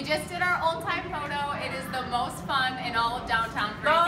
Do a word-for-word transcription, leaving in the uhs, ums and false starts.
just did our old time photo. It is the most fun in all of downtown Fraser.